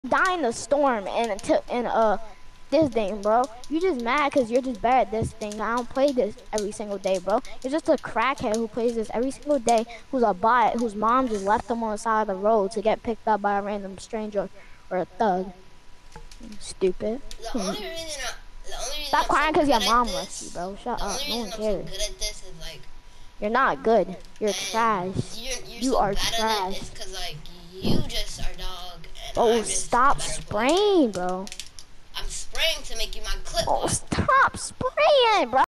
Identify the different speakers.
Speaker 1: die in the storm and this thing, bro. You just mad because you're just bad at this thing. I don't play this every single day, bro. You're just a crackhead who plays this every single day, who's a bot, whose mom just left them on the side of the road to get picked up by a random stranger or a thug. Stupid.
Speaker 2: The only reason
Speaker 1: Stop
Speaker 2: I'm so
Speaker 1: crying because
Speaker 2: good
Speaker 1: your
Speaker 2: at
Speaker 1: mom left you,
Speaker 2: this,
Speaker 1: bro. Shut
Speaker 2: the
Speaker 1: up.
Speaker 2: only
Speaker 1: No one
Speaker 2: reason I'm so
Speaker 1: cares.
Speaker 2: good at this is like,
Speaker 1: You're not good. You're
Speaker 2: and
Speaker 1: trash.
Speaker 2: you're
Speaker 1: You
Speaker 2: so
Speaker 1: are
Speaker 2: bad at it
Speaker 1: trash.
Speaker 2: is because like you just are dog and
Speaker 1: Oh,
Speaker 2: I'm just a
Speaker 1: stop
Speaker 2: better player.
Speaker 1: spraying, bro.
Speaker 2: I'm spraying to make you my clip.
Speaker 1: Oh, stop spraying, bro.